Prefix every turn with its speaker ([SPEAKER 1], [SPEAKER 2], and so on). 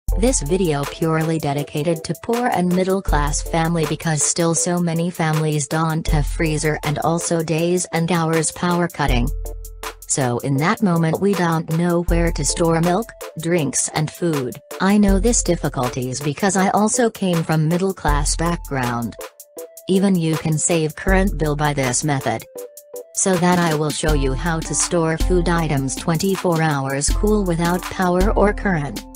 [SPEAKER 1] This video purely dedicated to poor and middle class family because still so many families don't have freezer and also days and hours power cutting. So in that moment we don't know where to store milk, drinks and food. I know this difficulties because I also came from middle class background. Even you can save current bill by this method. So that I will show you how to store food items 24 hours cool without power or current.